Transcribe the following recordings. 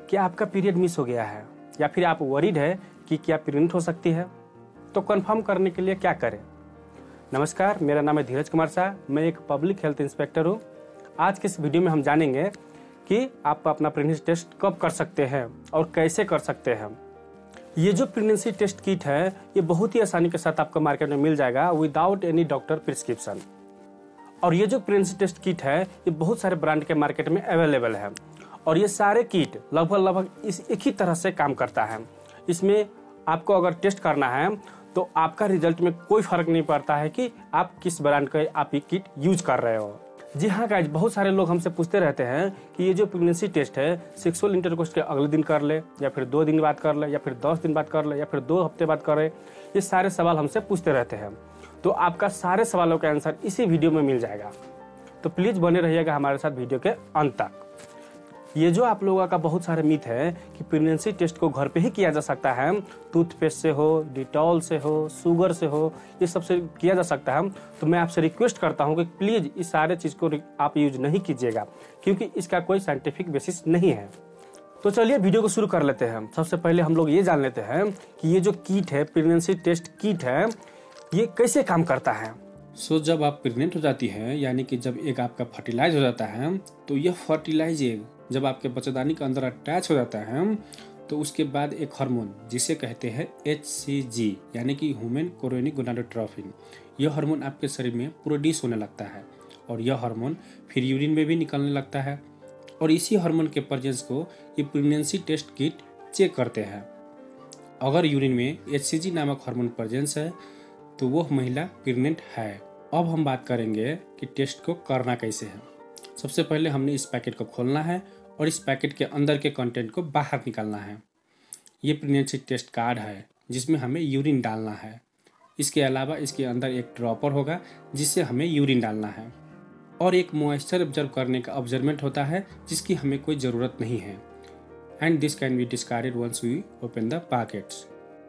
क्या आपका period miss हो गया है या फिर आप वरीड है कि क्या प्रेग्नेंट हो सकती है, तो कंफर्म करने के लिए क्या करें। नमस्कार, मेरा नाम है धीरज कुमार शाह, मैं एक पब्लिक हेल्थ इंस्पेक्टर हूँ। आज के इस वीडियो में हम जानेंगे कि आप अपना प्रेगनेंसी टेस्ट कब कर सकते हैं और कैसे कर सकते हैं। ये जो प्रेगनेंसी टेस्ट किट है ये बहुत ही आसानी के साथ आपको मार्केट में मिल जाएगा विदाउट एनी डॉक्टर प्रिस्क्रिप्शन। और ये जो प्रेगनेंसी टेस्ट किट है ये बहुत सारे ब्रांड के मार्केट में अवेलेबल है और ये सारे किट लगभग इस एक ही तरह से काम करता है। इसमें आपको अगर टेस्ट करना है तो आपका रिजल्ट में कोई फर्क नहीं पड़ता है कि आप किस ब्रांड का आप ये किट यूज कर रहे हो। जी हाँ गाइज, बहुत सारे लोग हमसे पूछते रहते हैं कि ये जो प्रेगनेंसी टेस्ट है सेक्सुअल इंटरकोर्स के अगले दिन कर ले या फिर 2 दिन बाद कर ले या फिर 10 दिन बाद कर ले या फिर 2 हफ्ते बाद करे। ये सारे सवाल हमसे पूछते रहते हैं, तो आपका सारे सवालों का आंसर इसी वीडियो में मिल जाएगा। तो प्लीज बने रहिएगा हमारे साथ वीडियो के अंत तक। ये जो आप लोगों का बहुत सारे मिथ है कि प्रेगनेंसी टेस्ट को घर पे ही किया जा सकता है, टूथपेस्ट से हो, डिटॉल से हो, शुगर से हो, ये सबसे किया जा सकता है, तो मैं आपसे रिक्वेस्ट करता हूँ कि प्लीज इस सारे चीज को आप यूज नहीं कीजिएगा क्योंकि इसका कोई साइंटिफिक बेसिस नहीं है। तो चलिए वीडियो को शुरू कर लेते हैं। सबसे पहले हम लोग ये जान लेते हैं कि ये जो किट है, प्रेगनेंसी टेस्ट किट है, ये कैसे काम करता है। जब आप प्रेग्नेंट हो जाती हैं, यानी कि जब एग आपका फर्टिलाइज हो जाता है, तो यह फर्टिलाइज एग जब आपके बच्चेदानी के अंदर अटैच हो जाता है तो उसके बाद एक हार्मोन जिसे कहते हैं HCG यानी कि ह्यूमन कोरोनिक गोनाडोट्रोपिन, यह हार्मोन आपके शरीर में प्रोड्यूस होने लगता है और यह हार्मोन फिर यूरिन में भी निकलने लगता है। और इसी हार्मोन के प्रेजेंस को ये प्रेगनेंसी टेस्ट किट चेक करते हैं। अगर यूरिन में HCG नामक हार्मोन प्रेजेंस है तो वह महिला प्रेग्नेंट है। अब हम बात करेंगे कि टेस्ट को करना कैसे है। सबसे पहले हमने इस पैकेट को खोलना है और इस पैकेट के अंदर के कंटेंट को बाहर निकालना है। ये प्रेगनेंसी टेस्ट कार्ड है जिसमें हमें यूरिन डालना है। इसके अलावा इसके अंदर एक ड्रॉपर होगा जिससे हमें यूरिन डालना है और एक मॉइस्चर ऑब्जर्व करने का ऑब्जर्वमेंट होता है जिसकी हमें कोई ज़रूरत नहीं है। And this can be discarded once we open the packets.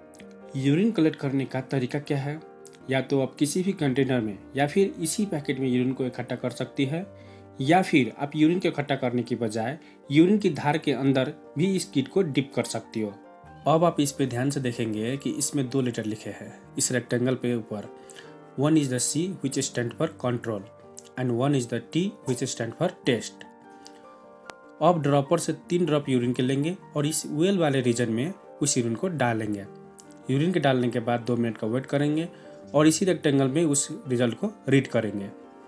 Urine collect करने का तरीका क्या है? या तो आप किसी भी कंटेनर में या फिर इसी पैकेट में यूरिन को इकट्ठा कर सकती है, या फिर आप यूरिन को इकट्ठा करने की बजाय यूरिन की धार के अंदर भी इस किट को डिप कर सकती हो। अब आप इस पे ध्यान से देखेंगे कि इसमें 2 लेटर लिखे हैं इस रेक्टेंगल पे ऊपर। 1 is the C which stand for control and 1 is the T which stand for test. अब ड्रॉपर से 3 ड्रॉप यूरिन के लेंगे और इस वेल वाले रीजन में उस यूरिन को डालेंगे। यूरिन के डालने के बाद 2 मिनट का वेट करेंगे और इसी रेक्टेंगल में उस रिजल्ट को रीड करेंगे।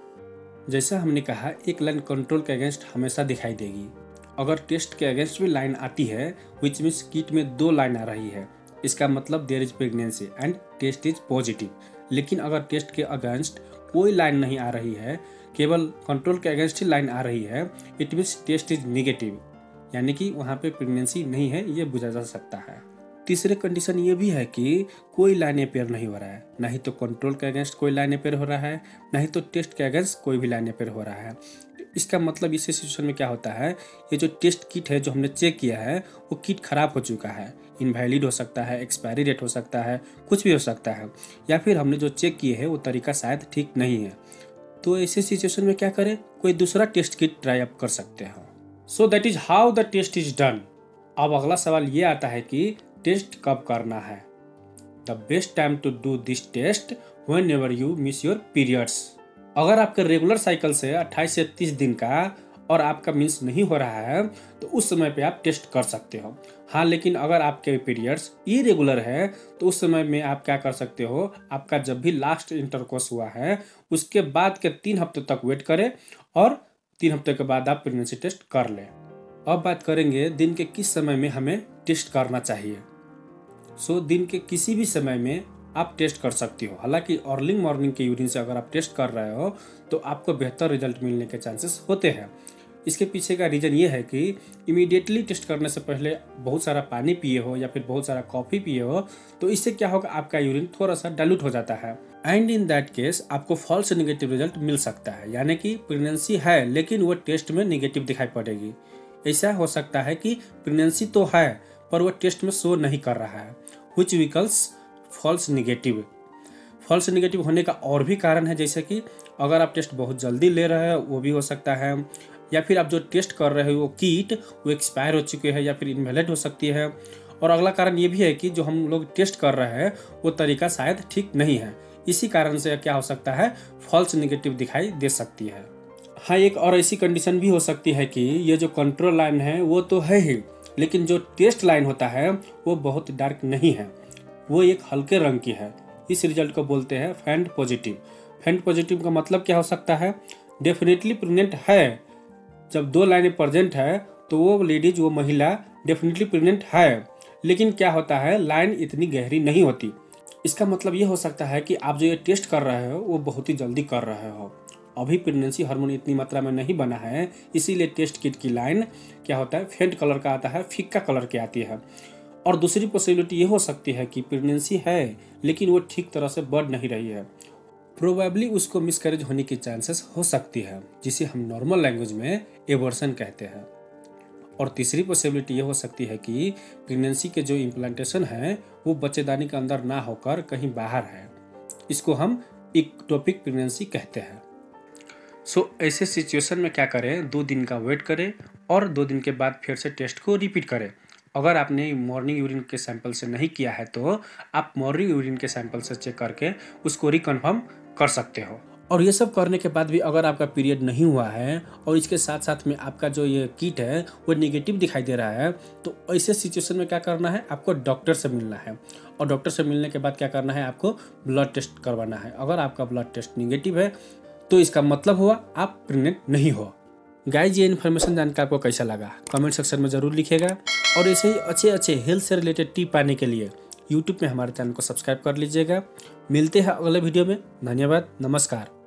जैसा हमने कहा, एक लाइन कंट्रोल के अगेंस्ट हमेशा दिखाई देगी। अगर टेस्ट के अगेंस्ट भी लाइन आती है विच मीन्स किट में 2 लाइन आ रही है, इसका मतलब there is pregnancy and test is positive. लेकिन अगर टेस्ट के अगेंस्ट कोई लाइन नहीं आ रही है, केवल कंट्रोल के अगेंस्ट ही लाइन आ रही है, it means test is negative, यानी कि वहाँ पे प्रेगनेंसी नहीं है, ये बुझा जा सकता है। तीसरे कंडीशन ये भी है कि कोई लाइन अपेयर नहीं हो रहा है, ना ही तो कंट्रोल के अगेंस्ट कोई लाइन अपेयर हो रहा है, ना ही तो टेस्ट के अगेंस्ट कोई भी लाइन अपेयर हो रहा है। इसका मतलब इस सिचुएशन में क्या होता है, ये जो टेस्ट किट है जो हमने चेक किया है वो किट खराब हो चुका है, इनवैलिड हो सकता है, एक्सपायरी डेट हो सकता है, कुछ भी हो सकता है, या फिर हमने जो चेक किए है वो तरीका शायद ठीक नहीं है। तो ऐसे सिचुएशन में क्या करें, कोई दूसरा टेस्ट किट ट्राई अप कर सकते हैं। So that is how the test is done. अब अगला सवाल ये आता है कि टेस्ट कब करना है। The best time to do this test whenever you miss your periods. अगर आपके रेगुलर साइकिल से 28 से 30 दिन का और आपका मिस नहीं हो रहा है तो उस समय पे आप टेस्ट कर सकते हो। हाँ, लेकिन अगर आपके पीरियड्स इरेगुलर है तो उस समय में आप क्या कर सकते हो, आपका जब भी लास्ट इंटरकोर्स हुआ है उसके बाद के 3 हफ्ते तक वेट करें और 3 हफ्ते के बाद आप प्रेगनेंसी टेस्ट कर लें। अब बात करेंगे दिन के किस समय में हमें टेस्ट करना चाहिए। दिन के किसी भी समय में आप टेस्ट कर सकती हो। हालांकि अर्ली मॉर्निंग के यूरिन से अगर आप टेस्ट कर रहे हो तो आपको बेहतर रिजल्ट मिलने के चांसेस होते हैं। इसके पीछे का रीज़न ये है कि इमीडिएटली टेस्ट करने से पहले बहुत सारा पानी पिए हो या फिर बहुत सारा कॉफ़ी पिए हो तो इससे क्या होगा, आपका यूरिन थोड़ा सा डाइल्यूट हो जाता है एंड इन दैट केस आपको फॉल्स नेगेटिव रिजल्ट मिल सकता है, यानी कि प्रेगनेंसी है लेकिन वो टेस्ट में नेगेटिव दिखाई पड़ेगी। ऐसा हो सकता है कि प्रेगनेंसी तो है पर वो टेस्ट में शो नहीं कर रहा है, which we calls false negative. False negative होने का और भी कारण है, जैसे कि अगर आप टेस्ट बहुत जल्दी ले रहे हैं वो भी हो सकता है, या फिर आप जो टेस्ट कर रहे हो वो किट वो एक्सपायर हो चुके हैं या फिर इनवैलिड हो सकती है। और अगला कारण ये भी है कि जो हम लोग टेस्ट कर रहे हैं वो तरीका शायद ठीक नहीं है, इसी कारण से क्या हो सकता है, फॉल्स नेगेटिव दिखाई दे सकती है। हाँ, एक और ऐसी कंडीशन भी हो सकती है कि ये जो कंट्रोल लाइन है वो तो है ही, लेकिन जो टेस्ट लाइन होता है वो बहुत डार्क नहीं है, वो एक हल्के रंग की है। इस रिजल्ट को बोलते हैं फेंट पॉजिटिव। फेंट पॉजिटिव का मतलब क्या हो सकता है, डेफिनेटली प्रेग्नेंट है। जब 2 लाइनें प्रेजेंट है तो वो लेडीज, वो महिला डेफिनेटली प्रेग्नेंट है, लेकिन क्या होता है, लाइन इतनी गहरी नहीं होती। इसका मतलब ये हो सकता है कि आप जो ये टेस्ट कर रहे हो वो बहुत ही जल्दी कर रहे हो, अभी प्रेगनेंसी हार्मोन इतनी मात्रा में नहीं बना है, इसीलिए टेस्ट किट की लाइन क्या होता है, फेंट कलर का आता है, फीका कलर की आती है। और दूसरी पॉसिबिलिटी ये हो सकती है कि प्रेगनेंसी है लेकिन वो ठीक तरह से बढ़ नहीं रही है, प्रोबेबली उसको मिसकैरेज होने की चांसेस हो सकती है, जिसे हम नॉर्मल लैंग्वेज में एबॉर्शन कहते हैं। और तीसरी पॉसिबिलिटी ये हो सकती है कि प्रेगनेंसी के जो इम्प्लांटेशन है वो बच्चेदानी के अंदर ना होकर कहीं बाहर है, इसको हम इक्टोपिक प्रेगनेंसी कहते हैं। ऐसे सिचुएशन में क्या करें, 2 दिन का वेट करें और 2 दिन के बाद फिर से टेस्ट को रिपीट करें। अगर आपने मॉर्निंग यूरिन के सैंपल से नहीं किया है तो आप मॉर्निंग यूरिन के सैंपल से चेक करके उसको रिकन्फर्म कर सकते हो। और ये सब करने के बाद भी अगर आपका पीरियड नहीं हुआ है और इसके साथ साथ में आपका जो ये किट है वो नेगेटिव दिखाई दे रहा है, तो ऐसे सिचुएशन में क्या करना है, आपको डॉक्टर से मिलना है। और डॉक्टर से मिलने के बाद क्या करना है, आपको ब्लड टेस्ट करवाना है। अगर आपका ब्लड टेस्ट नेगेटिव है तो इसका मतलब हुआ आप प्रेग्नेंट नहीं हो। गाइज, ये इन्फॉर्मेशन जानकर आपको कैसा लगा कमेंट सेक्शन में ज़रूर लिखिएगा। और ऐसे ही अच्छे हेल्थ से रिलेटेड टिप पाने के लिए यूट्यूब में हमारे चैनल को सब्सक्राइब कर लीजिएगा। मिलते हैं अगले वीडियो में। धन्यवाद, नमस्कार।